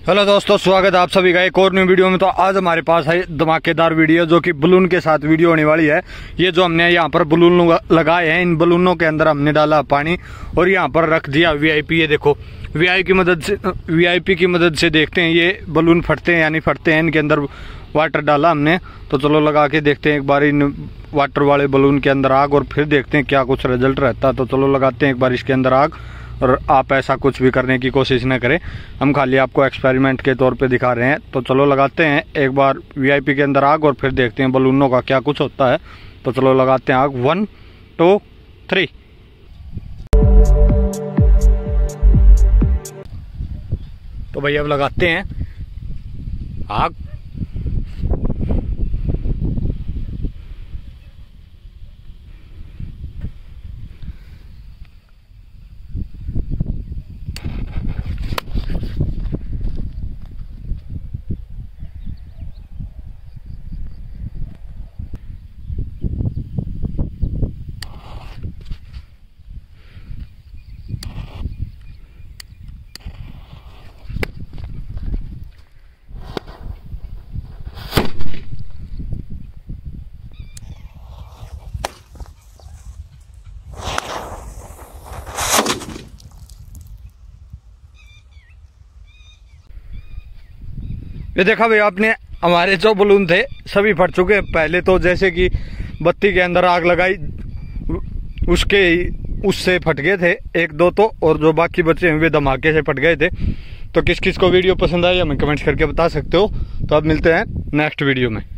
Hello दोस्तों, स्वागत है आप सभी का एक और न्यू वीडियो में। तो आज हमारे पास है धमाकेदार वीडियो जो कि बलून के साथ वीडियो होने वाली है। ये जो हमने यहाँ पर बलून लगाए हैं, इन बलूनों के अंदर हमने डाला पानी और यहाँ पर रख दिया वीआईपी। ये देखो वीआईपी की मदद से देखते हैं ये बलून फटते हैं या नहीं फटते हैं। इनके अंदर वाटर डाला हमने, तो चलो लगा के देखते हैं एक बार इन वाटर वाले बलून के अंदर आग, और फिर देखते हैं क्या कुछ रिजल्ट रहता है। तो चलो लगाते हैं एक बार इसके अंदर आग। और आप ऐसा कुछ भी करने की कोशिश न करें, हम खाली आपको एक्सपेरिमेंट के तौर पे दिखा रहे हैं। तो चलो लगाते हैं एक बार वीआईपी के अंदर आग और फिर देखते हैं बलूनों का क्या कुछ होता है। तो चलो लगाते हैं आग। 1 2 3। तो भैया अब लगाते हैं आग। ये देखा भाई आपने, हमारे जो बलून थे सभी फट चुके। पहले तो जैसे कि बत्ती के अंदर आग लगाई उससे फट गए थे एक दो, तो और जो बाकी बचे हुए धमाके से फट गए थे। तो किस किस को वीडियो पसंद आई हमें कमेंट्स करके बता सकते हो। तो अब मिलते हैं नेक्स्ट वीडियो में।